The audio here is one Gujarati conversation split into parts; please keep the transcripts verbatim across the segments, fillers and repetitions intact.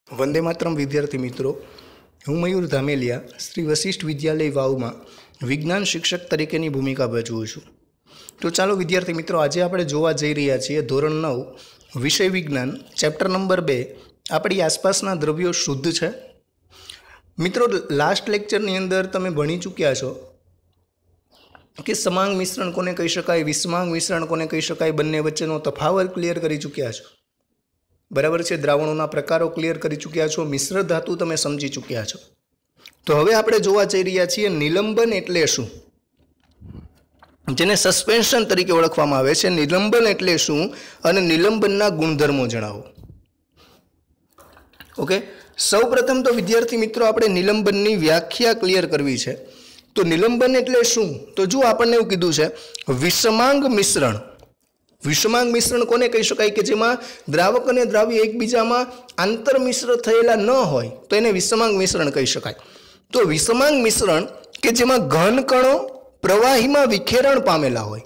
वंदे मातरम विद्यार्थी मित्रों, हूँ मयूर धामेलिया श्री वशिष्ठ विद्यालय वाव में विज्ञान शिक्षक तरीके भूमिका भजवुं छुं। तो चलो विद्यार्थी मित्रों, आज आप जोवा जई रह्या छीए धोरण नव विषय विज्ञान चैप्टर नंबर बे अपनी आसपासना द्रव्यो शुद्ध है। मित्रों, लास्ट लेक्चरनी अंदर तमे भणी चूक्या छो कि समांग मिश्रण कोने कही शकाय, विषमांग मिश्रण कोने कही शकाय, बंने वच्चेनो तफावत क्लियर करी चूक्या छो। बराबर है। द्रावणों प्रकारों क्लियर करी चूक्या छो, मिश्र धातु तमे समझी चूक्या छो। तो हवे आपणे जोवा जई रह्या छीए निलंबन एटले शुं, जेने सस्पेन्शन तरीके ओळखवामां आवे छे। निलंबन एटले शुं अने निलंबनना गुणधर्मो जणावो। ओके, सौ प्रथम तो विद्यार्थी मित्रों आपणे निलंबननी व्याख्या क्लियर करवी छे। तो निलंबन एटले शुं, तो जो आपणे एवुं कीधुं छे विषमांग मिश्रण। विषमांग मिश्रण कोने कही शकाय कि जेमां द्रावक अने द्राव्य एकबीजामां आंतरमिश्र थयेला न होय तो एने विषमांग मिश्रण कही शकाय। तो विषमांग मिश्रण के जेमां घन कणो प्रवाहीमां विखेरण पामेला होय।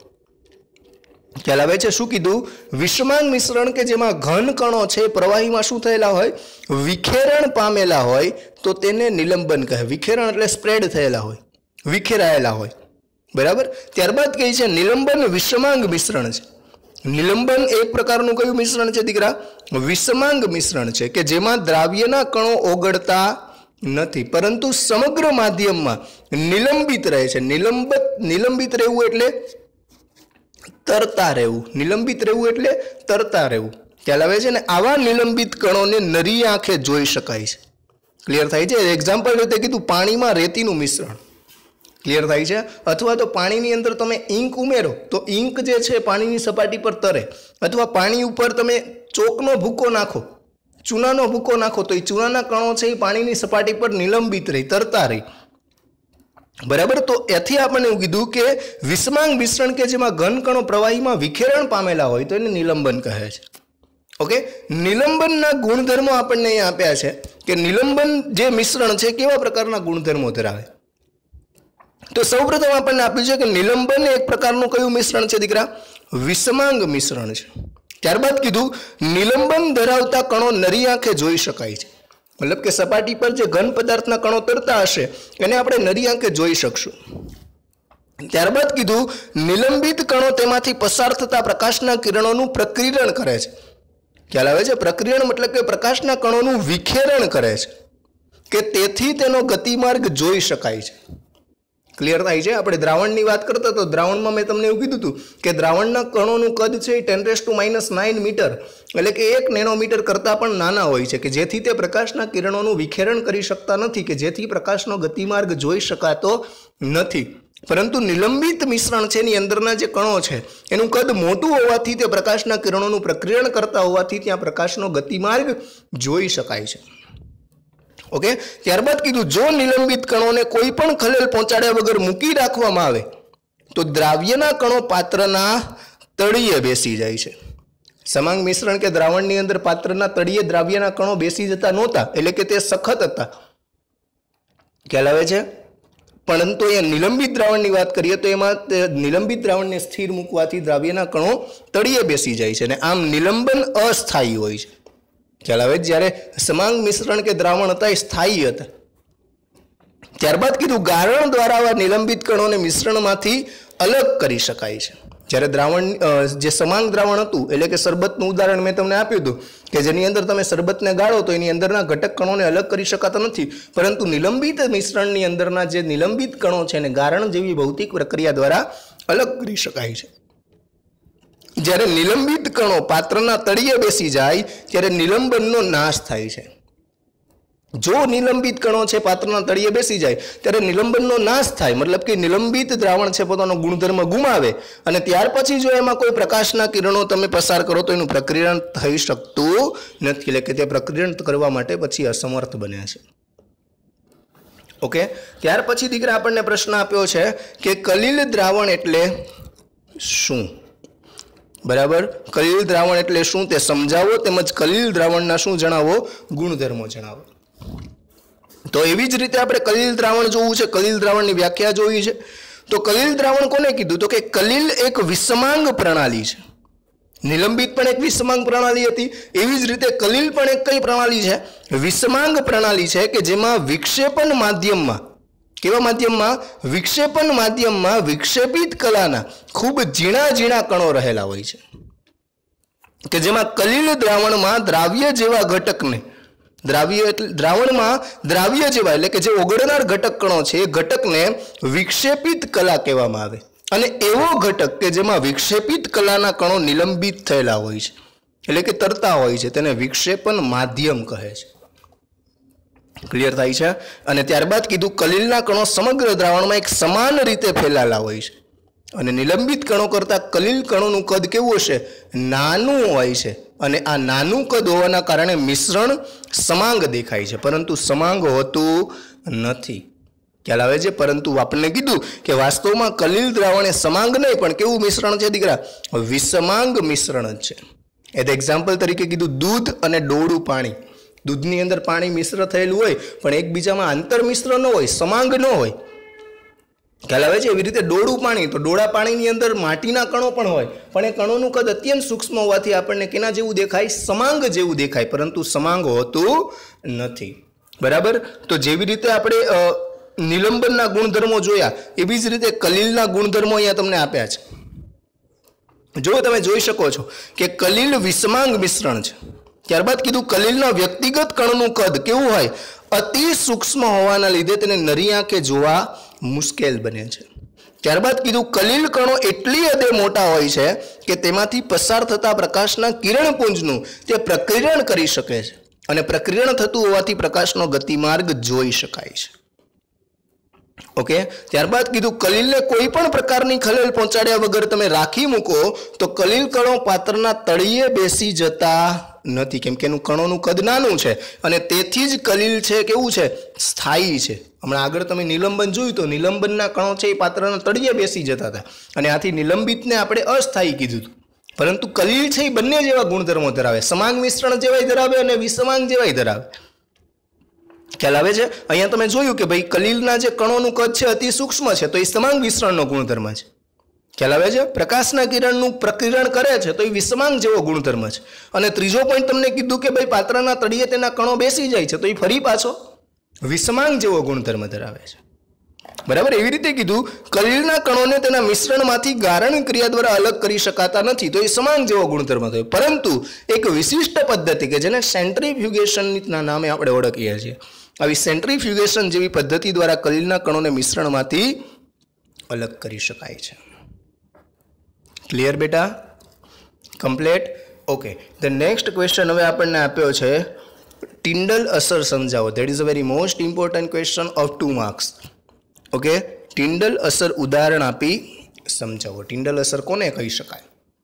ख्याल आवे छे? शुं कीधुं? विषमांग मिश्रण के जेमां घन कणो छे प्रवाहीमां शुं थयेला होय, विखेरण पामेला होय तो तेने निलंबन कहे। विखेरण एटले स्प्रेड थयेला होय, विखेरायेला होय। बराबर। त्यारबाद कही छे निलंबन विषमांग मिश्रण छे। निलंबन एक प्रकारનું કયું મિશ્રણ છે દીકરા? વિષમાંગ મિશ્રણ છે કે જેમાં દ્રાવ્યના કણો ઓગળતા નથી પરંતુ સમગ્ર માધ્યમમાં નિલંબિત રહે છે। નિલંબિત નિલંબિત રહેવું એટલે તરતા રહેવું। નિલંબિત રહેવું એટલે તરતા રહેવું। ખ્યાલ આવે છે ને? આવા નિલંબિત કણોને નરી આંખે જોઈ શકાય છે। ક્લિયર થાય છે? એક્ઝામ્પલ રીતે કીધું પાણીમાં રેતીનું મિશ્રણ। क्लियर थाय छे? अथवा तो पानी अंदर तमे इंक उमेरो तो इंक जे छे पानी सपाटी पर तरे, अथवा पानी उपर तमे चोकनो भूको नाखो, चूनानो भूको नाखो तो चूनाना कणो छे पानी सपाटी पर निलंबित रही, तरता रही। बराबर। तो एथी आपणे एवुं कीधुं के विषमांग मिश्रण के जेमां घन कणो प्रवाहीमां विखेरण पामेला होय तो एने निलंबन कहे छे। ओके, निलंबनना गुणधर्मो आपणे अहींया आप्या छे के निलंबन जे मिश्रण छे केवा प्रकारना गुणधर्मो धरावे। तो सौप्रथम आपने आप्युं छे कि निलंबन एक प्रकारनुं कयुं मिश्रण छे दीकरा? विषमांग मिश्रण छे। त्यारबाद कीधुं निलंबन धरावता कणो नरी आंखे जोई शकाय छे। मतलब के सपाटी पर जे घन पदार्थना कणो तरता हशे एने आपणे नरी आंखे जोई शकशुं। त्यारबाद कीधुं निलंबित कणो तेमांथी पसार थता प्रकाशना किरणोनुं प्रकीर्णन करे छे। ख्याल आवे छे? प्रकीर्णन मतलब के प्रकाशना कणोनुं विखेरण करे छे के तेथी तेनो गतिमार्ग जोई शकाय छे। क्लियर थाय छे? आपणे द्रावणनी वात करता तो द्रावणमां मैं तमने एवुं कीधुं हतुं के द्रावणना कणोनुं कद छे ten raise to minus nine metre એટલે કે એક નેનોમીટર કરતાં પણ નાના હોય છે કે જેથી તે પ્રકાશના કિરણોનું વિખેરણ કરી શકતા નથી, કે જેથી પ્રકાશનો ગતિમાર્ગ જોઈ શકાતો નથી। પરંતુ નિલંબિત મિશ્રણ છે એની અંદરના જે કણો છે એનું કદ મોટું હોવાથી તે પ્રકાશના કિરણોનું પ્રક્રિયણ કરતા હોવાથી ત્યાં પ્રકાશનો ગતિમાર્ગ જોઈ શકાય છે। ओके, त्यारबाद कीधुं जो निलंबित कणों ने कोई पण खलेल पहोंचाड्या वगर मूकी राखवामां आवे तो द्राव्यना कणो पात्रना तळिये बेसी जाय छे। समांग मिश्रण के द्रावणनी अंदर पात्रना तळिये द्राव्यना कणो बेसी जता नहोता એટલે કે તે સખત હતા। ખ્યાલ આવે છે? પરંતુ એ નિલંબિત દ્રાવણની વાત કરીએ તો એમાં નિલંબિત દ્રાવણને સ્થિર મૂકવાથી દ્રાવ્યના કણો તળિયે બેસી જાય છે અને આમ નિલંબન અસ્થાયી હોય છે। ख्याल आवे? ज्यारे समांग मिश्रण के द्रावण हता स्थायी हता। त्यारबाद कीधुं गारण द्वारा आवा निलंबित कणोने मिश्रणमांथी अलग करी शकाय छे। ज्यारे द्रावण जे समांग द्रावण हतुं એટલે કે શરબતનું ઉદાહરણ મેં તમને આપ્યું હતું કે જેની અંદર તમે શરબતને ગાળો તો એની અંદરના ઘટક કણોને અલગ કરી શકાતા નથી, પરંતુ નિલંબિત મિશ્રણની અંદરના જે નિલંબિત કણો છે એને ગારણ જેવી ભૌતિક પ્રક્રિયા દ્વારા અલગ કરી શકાય છે। જ્યારે નિલંબિત કણો પાત્રના તળિયે બેસી જાય ત્યારે નિલંબનનો નાશ થાય છે। જો નિલંબિત કણો છે પાત્રના તળિયે બેસી જાય ત્યારે નિલંબનનો નાશ થાય, मतलब કે નિલંબિત દ્રાવણ છે પોતાનો ગુણધર્મ ગુમાવે અને ત્યાર પછી જો એમાં કોઈ પ્રકાશના કિરણો તમે પસાર કરો તો એનું પ્રક્રિયણ થઈ શકતું નથી, એટલે કે તે પ્રક્રિયણ કરવા માટે પછી અસમર્થ બને છે। ઓકે, ત્યાર પછી દીકરા આપણને પ્રશ્ન આપ્યો છે કે કલિલ દ્રાવણ એટલે શું? बराबर। कलिल द्रावण एटले शुं ते समजावो, तेमज कलिल द्रावणना शुं जणावो? गुणधर्मो जणावो। तो एवी ज रीते आपणे कलिल द्रावण जोवुं छे, कलिल द्रावणनी व्याख्या जोई छे। तो कलिल द्रावण कोने कीधुं? तो के कलिल एक विषमांग प्रणाली छे। નિલંબિત પણ એક વિષમાંગ પ્રણાલી હતી, એવી જ રીતે કલીલ પણ એક કઈ પ્રણાલી છે? વિષમાંગ પ્રણાલી છે કે જેમાં વિક્ષેપણ માધ્યમમાં, કેવા માધ્યમમાં? વિક્ષેપણ માધ્યમમાં વિક્ષેપિત કલાના ખૂબ ઝીણા ઝીણા કણો રહેલા હોય છે, કે જેમાં કલીલ દ્રાવણમાં દ્રાવ્ય જેવા ઘટકને, દ્રાવ્ય એટલે દ્રાવણમાં દ્રાવ્ય જેવા એટલે કે જે ઓગળનાર ઘટક કણો છે એ ઘટકને વિક્ષેપિત કલા કહેવામાં આવે. અને એવો ઘટક કે જેમાં વિક્ષેપિત કલાના કણો નિલંબિત થયેલા હોય છે એટલે કે તરતા હોય છે તેને વિક્ષેપણ માધ્યમ કહે છે. ક્લિયર થાય છે? અને ત્યારબાદ કીધું કલીલના કણો સમગ્ર દ્રાવણમાં એક સમાન રીતે ફેલાયેલા હોય છે અને નિલંબિત કણો કરતાં કલીલ કણોનું કદ કેવું હશે? નાનું હોય છે. અને આ નાનું કદ હોવાના કારણે મિશ્રણ સમાંગ દેખાય છે, પરંતુ સમાંગ હોતું નથી. ખ્યાલ આવે છે? પરંતુ આપણને કીધું કે વાસ્તવમાં કલીલ દ્રાવણ એ સમાંગ નહીં પણ કેવું મિશ્રણ છે દીકરા? વિષમાંગ મિશ્રણ જ છે. એટલે એક્ઝામ્પલ તરીકે કીધું દૂધ અને ડોળું પાણી. દૂધની અંદર પાણી મિશ્ર થયેલું હોય પણ એકબીજામાં આંતર મિશ્ર ન હોય, સમાંગ ન હોય. ખ્યાલ આવે છે? એવી રીતે ડોળું પાણી, તો ડોળા પાણીની અંદર માટીના કણો પણ હોય પણ એ કણોનું કદ અત્યંત સૂક્ષ્મ હોવાથી આપણને કેના જેવું દેખાય? સમાંગ જેવું દેખાય, પરંતુ સમાંગ હોતું નથી. બરાબર? તો જેવી રીતે આપણે નિલંબનના ગુણધર્મો જોયા એવી જ રીતે કલીલના ગુણધર્મો અહીંયા તમને આપ્યા છે. જો તમે જોઈ શકો છો કે કલીલ વિષમાંગ મિશ્રણ છે. ત્યારબાદ કીધું કલીલના વ્યક્તિગત કણનું કદ કેવું હોય? અતિ સૂક્ષ્મ હોવાના લીધે તેને નરી આંખે જોવા મુશ્કેલ બને છે. ત્યારબાદ કીધું કલીલ કણો એટલી હદે મોટા હોય છે કે તેમાંથી પસાર થતા પ્રકાશના કિરણપુંજનું તે પ્રકીર્ણ કરી શકે છે અને પ્રકીર્ણ થતું હોવાથી પ્રકાશનો ગતિમાર્ગ જોઈ શકાય છે. ઓકે. ત્યારબાદ કીધું કલીલને કોઈ પણ પ્રકારની ખલેલ પહોંચાડ્યા વગર તમે રાખી મૂકો તો કલીલ કણો પાત્રના તળિયે બેસી જતા નથી, કેમ કે એનું કણોનું કદ નાનું છે અને તેથી જ કલીલ છે કેવું છે? સ્થાયી છે. હમણાં આગળ તમે નિલંબન જોયું તો નિલંબનના કણો છે એ પાત્રના તળિયે બેસી જતા હતા અને આથી નિલંબિતને આપણે અસ્થાયી કીધું હતું. પરંતુ કલીલ છે એ બંને જેવા ગુણધર્મો ધરાવે, સમાંગ મિશ્રણ જેવાય ધરાવે અને વિષમાંગ જેવાય ધરાવે. ખ્યાલ આવે છે? અહીંયા તમે જોયું કે ભાઈ કલીલના જે કણોનું કદ છે અતિ સૂક્ષ્મ છે તો એ સમાંગ વિસ્તરણનો ગુણધર્મ છે. ખ્યાલ આવે છે? પ્રકાશના કિરણનું પ્રકીર્ણ કરે છે તો એ વિષમાંગ જેવો ગુણધર્મ છે. અને ત્રીજો પોઈન્ટ તમને કીધું કે ભાઈ પાત્રના તળિયે તેના કણો બેસી જાય છે તો એ ફરી પાછો વિષમાંગ જેવો ગુણધર્મ ધરાવે છે. બરાબર? એવી રીતે કીધું કલીલના કણોને તેના મિશ્રણમાંથી ગારણ ક્રિયા દ્વારા અલગ કરી શકાતા નથી તો એ સમાંગ જેવો ગુણધર્મ થયો. પરંતુ એક વિશિષ્ટ પદ્ધતિ કે જેને સેન્ટ્રીફ્યુગેશનના નામે આપણે ઓળખીએ છીએ, આવી સેન્ટ્રીફ્યુગેશન જેવી પદ્ધતિ દ્વારા કલીલના કણોને મિશ્રણમાંથી અલગ કરી શકાય છે. ક્લિયર બેટા? Complete? Okay. The next question હવે આપણને આપ્યો છે ટિન્ડલ અસર સમજાવો. That is a very most important question of two marks. Okay. Tyndall અસર ઉદાહરણ આપી સમજાવો. ટિન્ડલ અસર કોને કહી શકાય?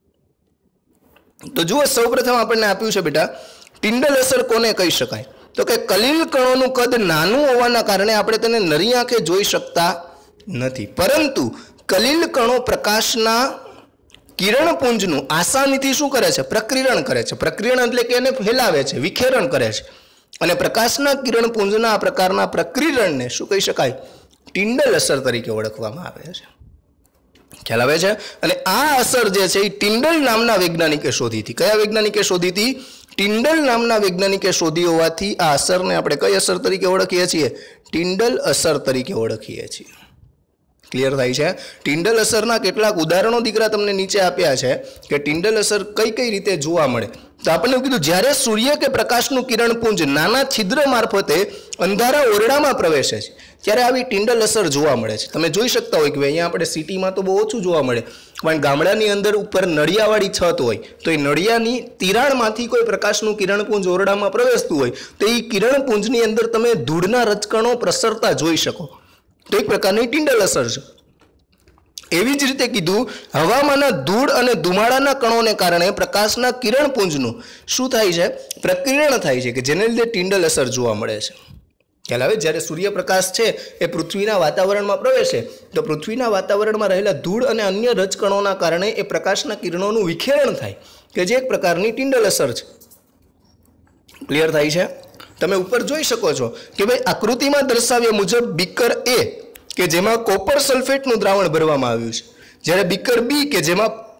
તો જુઓ, સૌપ્રથમ આપણને આપ્યું છે બેટા ટિન્ડલ અસર કોને કહી શકાય? તો કે કલીલ કણોનું કદ નાનું હોવાના કારણે આપણે તેને નરી આંખે જોઈ શકતા નથી, પરંતુ કલીલ કણો પ્રકાશના કિરણપુંજનું આસાનીથી શું કરે છે? પ્રકીર્ણ કરે છે. પ્રકીર્ણ એટલે કે એને ફેલાવે છે, વિખેરણ કરે છે. અને પ્રકાશના કિરણપુંજના આ પ્રકારના પ્રકીર્ણને શું કહી શકાય? ટિન્ડલ અસર તરીકે ઓળખવામાં આવે છે. ખ્યાલ આવે છે? અને આ અસર જે છે એ ટિન્ડલ નામના વૈજ્ઞાનિકે શોધી હતી. કયા વૈજ્ઞાનિકે શોધી હતી? ટિન્ડલ નામના વૈજ્ઞાનિકે શોધી હોવાથી આ અસરને આપણે કઈ અસર તરીકે ઓળખીએ છીએ? ટિન્ડલ અસર તરીકે ઓળખીએ છીએ. ક્લિયર થાય છે? ટિન્ડલ અસરના કેટલાક ઉદાહરણો દીકરા તમને નીચે આપ્યા છે કે ટિન્ડલ અસર કઈ કઈ રીતે જોવા મળે. તો આપણે કીધું જ્યારે સૂર્ય કે પ્રકાશનું કિરણપુંજ નાના છિદ્ર મારફતે અંધારા ઓરડામાં પ્રવેશે છે ત્યારે આવી ટિન્ડલ અસર જોવા મળે છે. તમે જોઈ શકતા હોય કે અહીંયા આપણે સિટીમાં તો બહુ ઓછું જોવા મળે પણ ગામડાની અંદર ઉપર નળિયાવાળી છત હોય તો એ નળિયાની તિરાડમાંથી કોઈ પ્રકાશનું કિરણપુંજ ઓરડામાં પ્રવેશતું હોય તો એ કિરણપુંજની અંદર તમે ધૂળના રજકણો પ્રસરતા જોઈ શકો. તો એક પ્રકારની ટિન્ડલ અસર છે. એવી જ રીતે કીધું હવામાંના ધૂળ અને ધુમાડાના કણોને કારણે પ્રકાશના કિરણપુંજનું શું થાય છે? પ્રકીર્ણ થાય છે કે જેને લીધે ટિન્ડલ અસર જોવા મળે છે. ખ્યાલ આવે? જ્યારે સૂર્યપ્રકાશ છે એ પૃથ્વીના વાતાવરણમાં પ્રવેશે તો પૃથ્વીના વાતાવરણમાં રહેલા ધૂળ અને અન્ય રજકણોના કારણે એ પ્રકાશના કિરણોનું વિખેરણ થાય કે જે એક પ્રકારની ટિન્ડલ અસર છે. ક્લિયર થાય છે? તમે ઉપર જોઈ શકો છો કે ભાઈ આકૃતિમાં દર્શાવ્યા મુજબ બીકર એ કે જેમાં કોપર સલ્ફેટનું દ્રાવણ ભરવામાં આવ્યું છે, જ્યારે બીકર બી કે જેમાં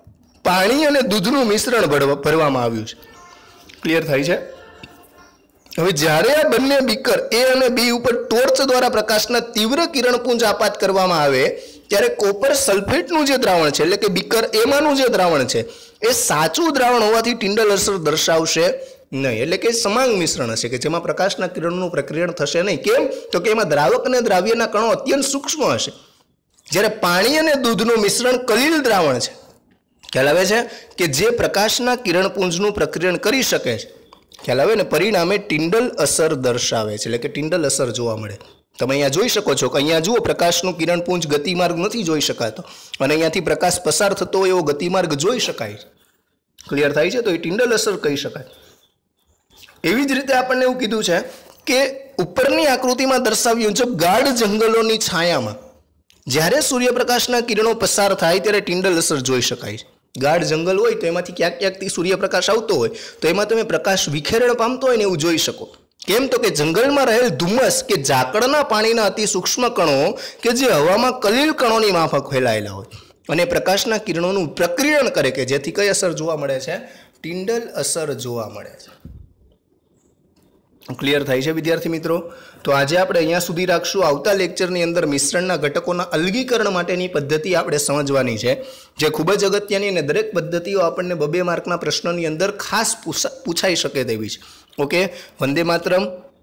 પાણી અને દૂધનું મિશ્રણ ભરવામાં આવ્યું છે। ક્લિયર થાય છે? હવે જ્યારે આ બંને બીકર એ અને બી ઉપર ટોર્ચ દ્વારા પ્રકાશના તીવ્ર કિરણપુંજ આપાત કરવામાં આવે ત્યારે કોપર સલ્ફેટનું જે દ્રાવણ છે એટલે કે બીકર એમાંનું જે દ્રાવણ છે એ સાચું દ્રાવણ હોવાથી ટિન્ડલ અસર દર્શાવશે નહીં, એટલે કે સમાંગ મિશ્રણ હશે કે જેમાં પ્રકાશના કિરણનું પ્રક્રિયણ થશે નહીં। કેમ? તો કે એમાં દ્રાવક અને દ્રાવ્યના કણો અત્યંત સૂક્ષ્મ હશે। જ્યારે પાણી અને દૂધનું મિશ્રણ કલીલ દ્રાવણ છે, ખ્યાલ આવે છે, કે જે પ્રકાશના કિરણપુંજનું પ્રક્રિયણ કરી શકે છે, ખ્યાલ આવે ને, પરિણામે ટિન્ડલ અસર દર્શાવે છે, એટલે કે ટિન્ડલ અસર જોવા મળે। તમે અહીંયા જોઈ શકો છો કે અહીંયા જુઓ પ્રકાશનું કિરણપુંજ ગતિમાર્ગ નથી જોઈ શકાતો અને અહીંયાથી પ્રકાશ પસાર થતો હોય એવો ગતિમાર્ગ જોઈ શકાય છે। ક્લિયર થાય છે? તો એ ટિન્ડલ અસર કહી શકાય। એવી જ રીતે આપણને એવું કીધું છે કે ઉપરની આકૃતિમાં દર્શાવ્યું મુજબ ગાઢ જંગલોની છાયામાં જ્યારે સૂર્યપ્રકાશના કિરણો પસાર થાય ત્યારે ટિન્ડલ અસર જોઈ શકાય છે। ગાઢ જંગલ હોય તો એમાંથી ક્યાંક ક્યાંકથી સૂર્યપ્રકાશ આવતો હોય તો એમાં તમે પ્રકાશ વિખેરણ પામતો હોય ને એવું જોઈ શકો। કેમ? તો કે જંગલમાં રહેલ ધુમ્મસ કે ઝાકળના પાણીના અતિ સૂક્ષ્મ કણો કે જે હવામાં કલીલ કણોની માફક ફેલાયેલા હોય અને પ્રકાશના કિરણોનું પ્રક્રિયણ કરે કે જેથી કઈ અસર જોવા મળે છે? ટિન્ડલ અસર જોવા મળે છે। ક્લિયર થાય છે વિદ્યાર્થી મિત્રો? તો આજે આપણે અહીંયા સુધી રાખશું। આવતા લેક્ચરની અંદર મિશ્રણના ઘટકોના અલગીકરણ માટેની પદ્ધતિ આપણે સમજવાની છે, જે ખૂબ જ અગત્યની અને દરેક પદ્ધતિઓ આપણને બબે માર્કના પ્રશ્નોની અંદર ખાસ પૂછાઈ શકે તેવી છે। ઓકે, વંદે માતરમ।